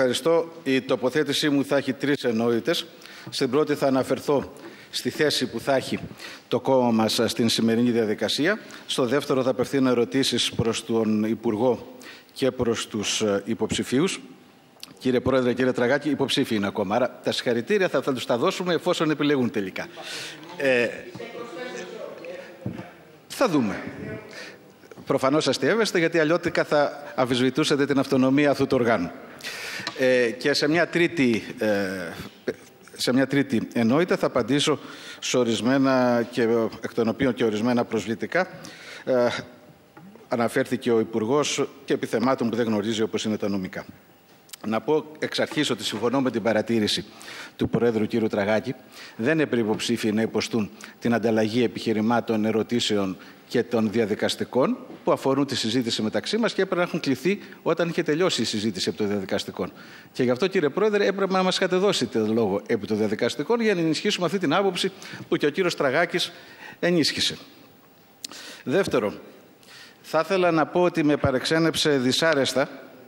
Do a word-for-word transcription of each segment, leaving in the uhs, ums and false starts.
ευχαριστώ. Η τοποθέτησή μου θα έχει τρεις ενότητες. Στην πρώτη θα αναφερθώ στη θέση που θα έχει το κόμμα μας στην σημερινή διαδικασία. Στο δεύτερο θα απευθύνω ερωτήσεις προς τον Υπουργό και προς τους υποψηφίους. Κύριε Πρόεδρε, κύριε Τραγάκη, υποψήφιοι είναι ακόμα. Άρα τα συγχαρητήρια θα, θα τους τα δώσουμε εφόσον επιλεγούν τελικά. Ε, θα δούμε. Προφανώς αστειεύεστε, γιατί αλλιώτικα θα αμφισβητούσατε την αυτονομία αυτού του οργάνου. Ε, και σε μια τρίτη... Ε, Σε μια τρίτη ενότητα θα απαντήσω σε ορισμένα, και, εκ των οποίων και ορισμένα προσβλητικά. Ε, αναφέρθηκε ο Υπουργός και επιθεμάτων που δεν γνωρίζει, όπως είναι τα νομικά. Να πω εξ αρχής ότι συμφωνώ με την παρατήρηση του Προέδρου κ. Τραγάκη. Δεν έπρεπε υποψήφιοι να υποστούν την ανταλλαγή επιχειρημάτων, ερωτήσεων και των διαδικαστικών που αφορούν τη συζήτηση μεταξύ μας και έπρεπε να έχουν κληθεί όταν είχε τελειώσει η συζήτηση επί των διαδικαστικών. Και γι' αυτό, κύριε Πρόεδρε, έπρεπε να μας είχατε δώσει το λόγο επί των διαδικαστικών για να ενισχύσουμε αυτή την άποψη που και ο κύριος Τραγάκης ενίσχυσε. Δεύτερο, θα ήθελα να πω ότι με παρεξένεψε δυσάρεστα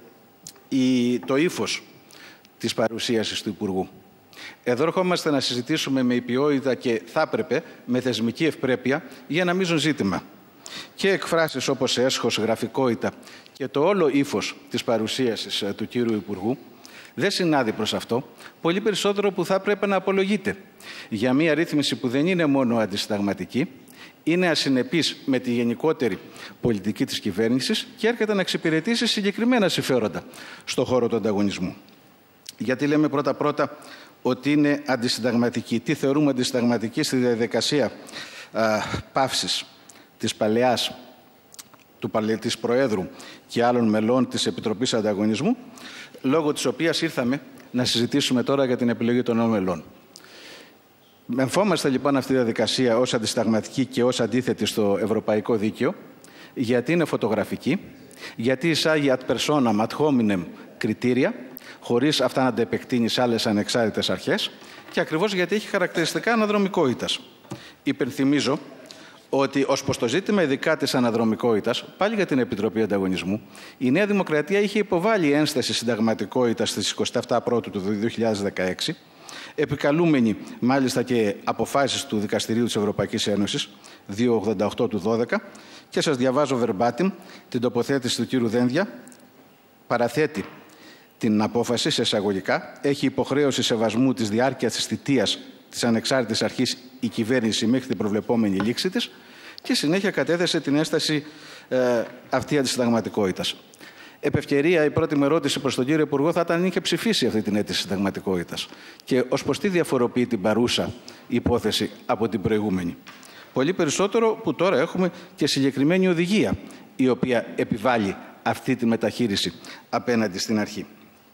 η, το ύφος της παρουσίασης του Υπουργού. Εδώ ερχόμαστε να συζητήσουμε με υπιότητα και θα έπρεπε με θεσμική ευπρέπεια για ένα μείζον ζήτημα. Και εκφράσεις όπως έσχος, γραφικότητα και το όλο ύφος της παρουσίασης του κύριου Υπουργού δεν συνάδει προς αυτό, πολύ περισσότερο που θα έπρεπε να απολογείται για μια ρύθμιση που δεν είναι μόνο αντισυνταγματική, είναι ασυνεπής με τη γενικότερη πολιτική της κυβέρνησης και έρχεται να εξυπηρετήσει συγκεκριμένα συμφέροντα στον χώρο του ανταγωνισμού. Γιατί λέμε πρώτα-πρώτα ότι είναι αντισυνταγματική. Τι θεωρούμε αντισυνταγματική στη διαδικασία α, παύσης της παλαιάς του της Προέδρου και άλλων μελών της Επιτροπής Ανταγωνισμού, λόγω της οποίας ήρθαμε να συζητήσουμε τώρα για την επιλογή των νέων μελών. Μεμφόμαστε λοιπόν αυτή τη διαδικασία ως αντισυνταγματική και ως αντίθετη στο ευρωπαϊκό δίκαιο, γιατί είναι φωτογραφική, γιατί εισάγει ad personam, ad hominem κριτήρια, χωρίς αυτά να τα επεκτείνει σε άλλες ανεξάρτητες αρχές και ακριβώς γιατί έχει χαρακτηριστικά αναδρομικότητας. Υπενθυμίζω ότι ως προς το ζήτημα ειδικά της αναδρομικότητας, πάλι για την Επιτροπή Ανταγωνισμού, η Νέα Δημοκρατία είχε υποβάλει ένσταση συνταγματικότητας στις εικοστή εβδόμη Πρώτου του δύο χιλιάδες δεκαέξι, επικαλούμενη μάλιστα και αποφάσεις του Δικαστηρίου της Ευρωπαϊκής Ένωσης, διακόσια ογδόντα οκτώ του δώδεκα, και σας διαβάζω verbatim την τοποθέτηση του κύριου Δένδια. Παραθέτει την απόφαση σε εισαγωγικά, έχει υποχρέωση σεβασμού της διάρκειας της θητείας της ανεξάρτητης αρχής η κυβέρνηση μέχρι την προβλεπόμενη λήξη της και συνέχεια κατέθεσε την ένσταση ε, αυτή αντισυνταγματικότητας. Επ' ευκαιρία, η πρώτη μου ερώτηση προς τον κύριο Υπουργό θα ήταν αν είχε ψηφίσει αυτή την αίτηση συνταγματικότητας και ως προς τι διαφοροποιεί την παρούσα υπόθεση από την προηγούμενη. Πολύ περισσότερο που τώρα έχουμε και συγκεκριμένη οδηγία η οποία επιβάλλει αυτή τη μεταχείριση απέναντι στην αρχή.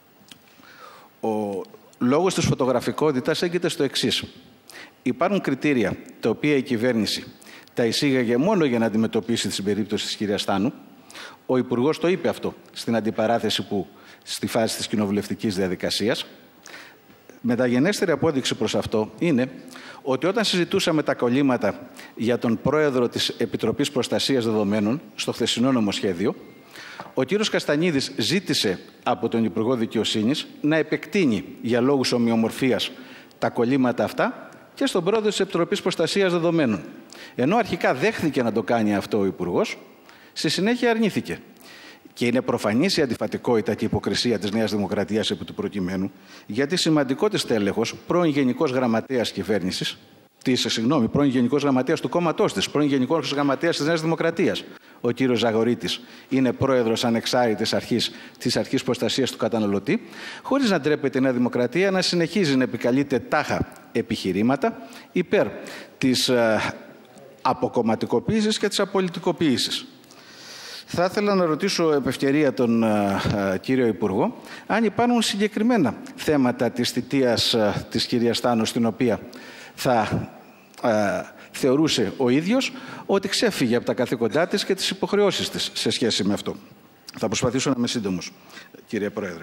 Ο λόγος της φωτογραφικότητας έγκυται στο εξής. Υπάρχουν κριτήρια τα οποία η κυβέρνηση τα εισήγαγε μόνο για να αντιμετωπίσει την περίπτωση της κυρίας Στάνου. Ο Υπουργός το είπε αυτό στην αντιπαράθεση που στη φάση της κοινοβουλευτικής διαδικασίας. Μεταγενέστερη απόδειξη προς αυτό είναι ότι όταν συζητούσαμε τα κολλήματα για τον πρόεδρο της Επιτροπής Προστασίας Δεδομένων στο χθεσινό νομοσχέδιο, ο κύριος Καστανίδης ζήτησε από τον Υπουργό Δικαιοσύνης να επεκτείνει για λόγους ομοιομορφίας τα κολλήματα αυτά και στον πρόεδρο της Επιτροπής Προστασίας Δεδομένων. Ενώ αρχικά δέχθηκε να το κάνει αυτό ο Υπουργός, στη συνέχεια αρνήθηκε. Και είναι προφανής η αντιφατικότητα και η υποκρισία της Νέας Δημοκρατίας επί του προκειμένου, γιατί σημαντικό της τέλεχος, πρώην Γενικός Γραμματέας Κυβέρνησης, της, συγγνώμη, πρώην Γενικός Γραμματέας του κόμματός της, πρώην Γενικός Γραμματέας της Νέας Δημοκρατίας, ο κύριος Ζαγορίτης, είναι πρόεδρος ανεξάρτητης αρχής της Αρχής Προστασίας του Καταναλωτή, χωρίς να ντρέπεται η Νέα Δημοκρατία να συνεχίζει να επικαλείται τάχα επιχειρήματα υπέρ της ε, αποκομματικοποίησης και της απολυτικοποίησης. Θα ήθελα να ρωτήσω επ' ευκαιρία τον α, α, κύριο Υπουργό αν υπάρχουν συγκεκριμένα θέματα της θητείας α, της κυρίας Στάνου στην οποία θα α, θεωρούσε ο ίδιος ότι ξέφυγε από τα καθήκοντά της και τις υποχρεώσεις της σε σχέση με αυτό. Θα προσπαθήσω να είμαι σύντομος, κύριε Πρόεδρε.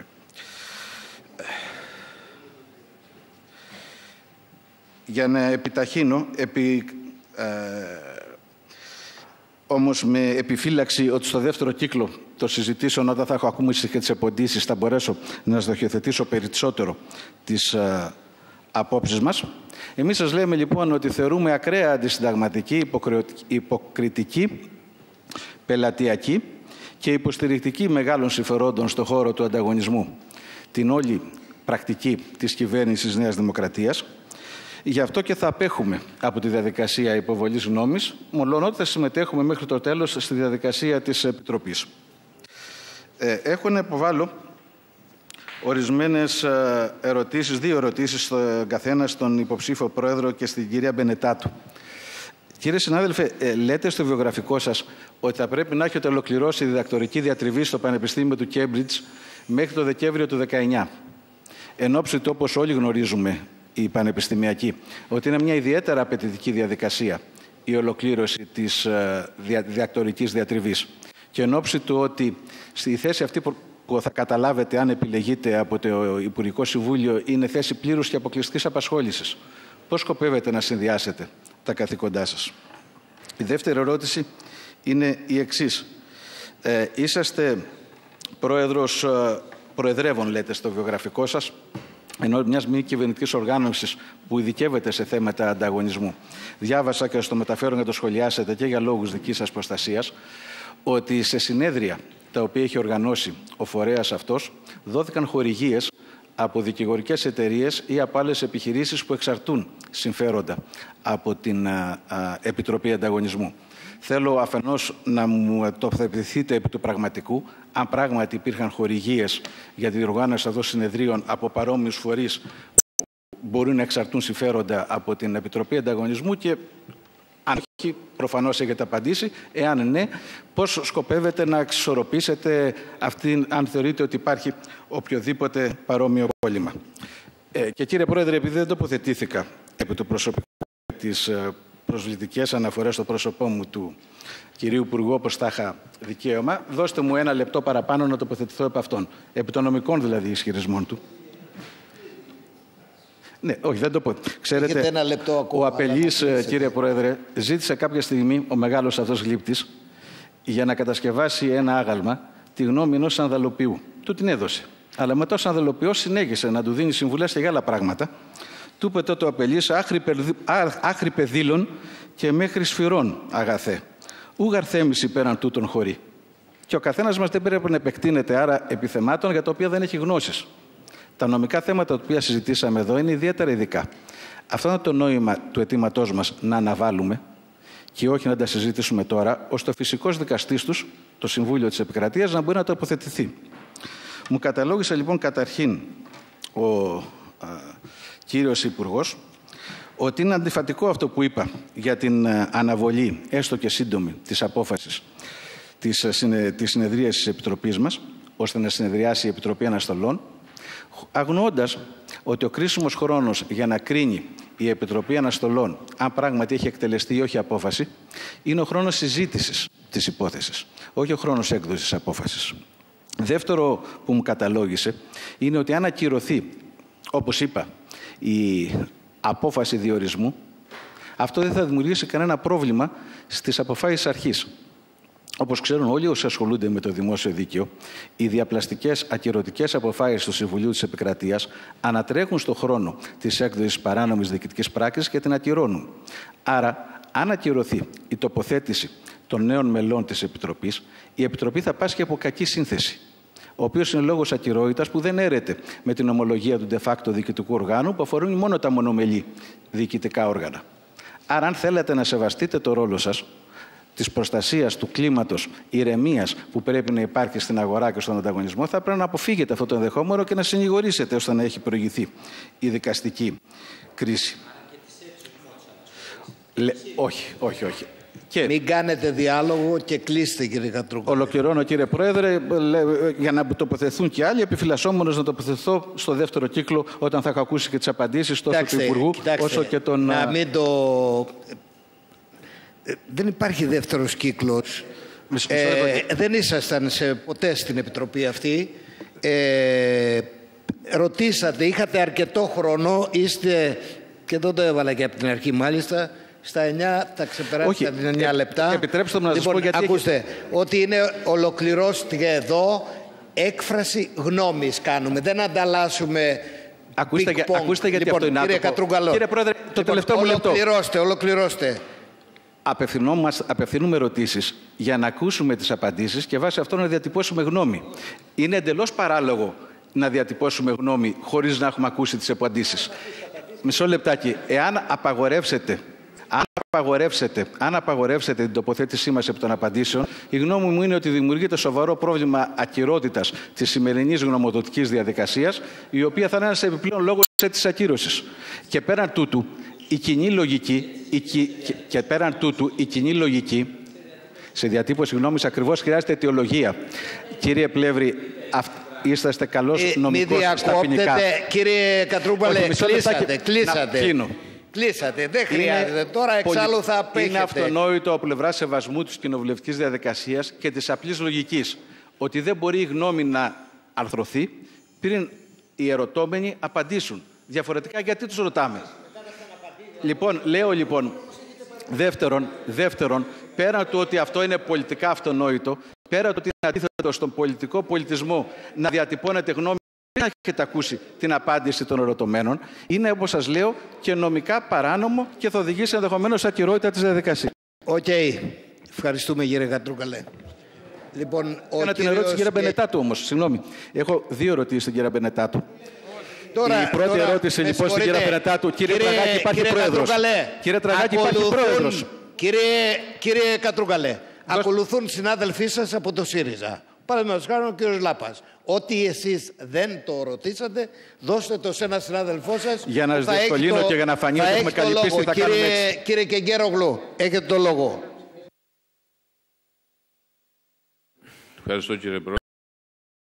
Για να επιταχύνω, επί... Α, όμως με επιφύλαξη ότι στο δεύτερο κύκλο των συζητήσεων, όταν θα έχω ακούσει και τις εποντήσεις, θα μπορέσω να στοχιοθετήσω περισσότερο τις uh, απόψεις μας. Εμείς σας λέμε λοιπόν ότι θεωρούμε ακραία αντισυνταγματική, υποκριτική, πελατειακή και υποστηρικτική μεγάλων συμφερόντων στον χώρο του ανταγωνισμού την όλη πρακτική της κυβέρνησης Νέας Δημοκρατίας. Γι' αυτό και θα απέχουμε από τη διαδικασία υποβολής γνώμης, μολονότι θα συμμετέχουμε μέχρι το τέλος στη διαδικασία της Επιτροπής. Ε, έχω να υποβάλω ορισμένες ερωτήσεις, δύο ερωτήσεις στον καθένα, στον υποψήφιο πρόεδρο και στην κυρία Μπενετάτου. Κύριε συνάδελφε, ε, λέτε στο βιογραφικό σας ότι θα πρέπει να έχετε ολοκληρώσει διδακτορική διατριβή στο Πανεπιστήμιο του Κέμπριτζ μέχρι το Δεκέμβριο του δεκαεννιά. Εν ώψη του, όπως όλοι γνωρίζουμε, η πανεπιστημιακή, ότι είναι μια ιδιαίτερα απαιτητική διαδικασία η ολοκλήρωση της ε, δια, διδακτορικής διατριβής. Και εν ώψη του ότι στη θέση αυτή που θα καταλάβετε αν επιλεγείτε από το Υπουργικό Συμβούλιο είναι θέση πλήρους και αποκλειστικής απασχόλησης, πώς σκοπεύετε να συνδυάσετε τα καθήκοντά σας? Η δεύτερη ερώτηση είναι η εξής. Ε, είσαστε πρόεδρος, ε, προεδρεύων λέτε στο βιογραφικό σας, ενώ μιας μη κυβερνητικής οργάνωσης που ειδικεύεται σε θέματα ανταγωνισμού. Διάβασα και στο μεταφέρω να το σχολιάσετε και για λόγους δικής σας προστασίας, ότι σε συνέδρια τα οποία έχει οργανώσει ο φορέας αυτός δόθηκαν χορηγίες από δικηγορικές εταιρείες ή από άλλες επιχειρήσεις που εξαρτούν συμφέροντα από την α, α, Επιτροπή Ανταγωνισμού. Θέλω αφενός να μου τοποθετηθείτε επί του πραγματικού, αν πράγματι υπήρχαν χορηγίες για τη διοργάνωση αυτών συνεδρίων από παρόμοιους φορείς που μπορούν να εξαρτούν συμφέροντα από την Επιτροπή Ανταγωνισμού, και αν όχι, προφανώς έχετε απαντήσει, εάν ναι, πώς σκοπεύετε να εξισορροπήσετε αυτή, αν θεωρείτε ότι υπάρχει οποιοδήποτε παρόμοιο κόλλημα. Ε, και κύριε Πρόεδρε, επειδή δεν τοποθετήθηκα επί του προσωπικού της προσβλητικές αναφορές στο πρόσωπό μου του κυρίου Υπουργού, όπως θα είχα δικαίωμα, δώστε μου ένα λεπτό παραπάνω να τοποθετηθώ επ' αυτών, επί των νομικών δηλαδή ισχυρισμών του. Ναι, όχι, δεν το πω. Ξέρετε, ένα λεπτό ακόμα, ο Απελής, κύριε Πρόεδρε, ζήτησε κάποια στιγμή ο μεγάλος αυτός γλύπτης για να κατασκευάσει ένα άγαλμα τη γνώμη ενός ανδαλοποιού. Του την έδωσε. Αλλά μετά ο ανδαλοποιός συνέχισε να του δίνει συμβουλές για άλλα πράγματα. Του είπε τότε ο Απελής, άχρη παιδίλων και μέχρι σφυρών αγαθέ. Ούγαρ θέμηση πέραν τούτων χωρί. Και ο καθένας μας δεν πρέπει να επεκτείνεται άρα επιθεμάτων για τα οποία δεν έχει γνώσεις. Τα νομικά θέματα τα οποία συζητήσαμε εδώ είναι ιδιαίτερα ειδικά. Αυτό είναι το νόημα του αιτήματός μας, να αναβάλουμε και όχι να τα συζητήσουμε τώρα, ώστε ο φυσικός δικαστής τους, το Συμβούλιο της Επικρατείας, να μπορεί να τοποθετηθεί. Μου καταλόγησε λοιπόν καταρχήν ο α, κύριος Υπουργός ότι είναι αντιφατικό αυτό που είπα για την αναβολή, έστω και σύντομη, της απόφασης της, συνε, της συνεδρίας της Επιτροπής μας, ώστε να συνεδριάσει η Επιτροπή Αναστολών, αγνοώντας ότι ο κρίσιμος χρόνος για να κρίνει η Επιτροπή Αναστολών αν πράγματι έχει εκτελεστεί ή όχι απόφαση, είναι ο χρόνος συζήτησης της υπόθεσης, όχι ο χρόνος έκδοσης απόφασης. Δεύτερο που μου καταλόγησε είναι ότι αν ακυρωθεί, όπως είπα, η απόφαση διορισμού, αυτό δεν θα δημιουργήσει κανένα πρόβλημα στις αποφάσεις αρχής. Όπως ξέρουν όλοι όσοι ασχολούνται με το δημόσιο δίκαιο, οι διαπλαστικές ακυρωτικές αποφάσεις του Συμβουλίου της Επικρατείας ανατρέχουν στον χρόνο της έκδοσης παράνομης διοικητικής πράξης και την ακυρώνουν. Άρα, αν ακυρωθεί η τοποθέτηση των νέων μελών της Επιτροπής, η Επιτροπή θα πάσχει από κακή σύνθεση, ο οποίος είναι λόγος ακυρότητας που δεν έρεται με την ομολογία του de facto διοικητικού οργάνου, που αφορούν μόνο τα μονομελή διοικητικά όργανα. Άρα, αν θέλετε να σεβαστείτε το ρόλο σας, της προστασίας του κλίματος ηρεμίας που πρέπει να υπάρχει στην αγορά και στον ανταγωνισμό, θα πρέπει να αποφύγετε αυτό το ενδεχόμενο και να συνηγορήσετε ώστε να έχει προηγηθεί η δικαστική κρίση. Λε, όχι, όχι, όχι. Και μην κάνετε διάλογο και κλείστε, κύριε Κατρούγκο. Ολοκληρώνω, κύριε Πρόεδρε, για να τοποθεθούν και άλλοι, επιφυλασσόμενος να τοποθεθώ στο δεύτερο κύκλο, όταν θα έχω ακούσει και τις απαντήσεις τόσο κοιτάξτε, του Υπουργού κοιτάξτε, όσο και των... Να μην το... Δεν υπάρχει δεύτερος κύκλος. Ε, δεν ήσασταν σε, ποτέ στην Επιτροπή αυτή. Ε, ρωτήσατε, είχατε αρκετό χρόνο, είστε, και δεν το έβαλα και από την αρχή μάλιστα, στα εννιά θα ξεπεράσετε Όχι, τα εννιά λεπτά. Επιτρέψτε μου να σας λοιπόν, πω γιατί... ακούστε, έχει... ότι είναι ολοκληρώστηκε εδώ, έκφραση γνώμης κάνουμε, δεν ανταλλάσσουμε... Ακούστε, για, ακούστε γιατί λοιπόν, αυτό είναι κύριε άτομο. Κύριε Πρόεδρε, το λοιπόν, τελευταίο μου λεπτό. Ολοκληρώστε, ολοκληρώστε. Απευθύνουμε ερωτήσεις για να ακούσουμε τις απαντήσεις και βάσει αυτό να διατυπώσουμε γνώμη. Είναι εντελώς παράλογο να διατυπώσουμε γνώμη χωρίς να έχουμε ακούσει τις απαντήσεις. Μισό λεπτάκι. Εάν απαγορεύσετε, αν απαγορεύσετε, αν απαγορεύσετε την τοποθέτησή μας επί των απαντήσεων, η γνώμη μου είναι ότι δημιουργείται σοβαρό πρόβλημα ακυρότητας της σημερινής γνωμοδοτικής διαδικασίας, η οποία θα είναι ένας επιπλέον λόγος της ακύρωσης. Και πέραν τούτου, η κοινή λογική, η, και, και πέραν τούτου, η κοινή λογική, σε διατύπωση γνώμης ακριβώς χρειάζεται αιτιολογία. Κύριε Πλεύρη, αυ, είσαστε καλός ε, νομικός στα ποινικά. Κύριε Κατρούμπαλε, κλείσατε, κλείσατε. Κλείσατε, δεν χρειάζεται. Είναι τώρα εξάλλου θα απέχετε. Είναι αυτονόητο από πλευρά σεβασμού της κοινοβουλευτικής διαδικασίας και της απλής λογικής ότι δεν μπορεί η γνώμη να αρθρωθεί πριν οι ερωτώμενοι απαντήσουν. Διαφορετικά γιατί τους ρωτάμε. Λοιπόν, λέω λοιπόν, δεύτερον, δεύτερον, πέραν του ότι αυτό είναι πολιτικά αυτονόητο, πέραν του ότι είναι αντίθετο στον πολιτικό πολιτισμό να διατυπώνεται γνώμη πριν να έχετε ακούσει την απάντηση των ερωτωμένων, είναι, όπως σας λέω, και νομικά παράνομο και θα οδηγήσει ενδεχομένως σε ακυρότητα της διαδικασίας. Οκ. Okay. Ευχαριστούμε, κύριε Κατρούγκαλε. Λοιπόν, ο Έκανα την ερώτηση, κύριε Μπενετάτου, όμως. Συγγνώμη. Έχω δύο ερωτήσεις στην κυρία Μπενετάτου. Τώρα, η πρώτη τώρα, ερώτηση λοιπόν στην κυρία Μπενετάτου. Κύριε, κύριε Τραγάκη, υπάρχει κύριε πρόεδρος. Κύριε Τραγάκη, υπάρχει πρόεδρος. Κύριε, κύριε Κατρούγκαλε, Δώσ... ακολουθούν συνάδελφοί σας από το ΣΥΡΙΖΑ. Παραδείγματος χάρη ο κύριος Λάπας. Ό,τι εσείς δεν το ρωτήσατε, δώστε το σε ένα συνάδελφό σας. Για να σας διευκολύνω και για να φανεί ότι έχουμε καλυπίσει, θα κάνουμε έτσι. Κύριε Κεγκέρογλου, έχετε το λόγο. Ευχαριστώ, κύριε Πρόεδρε.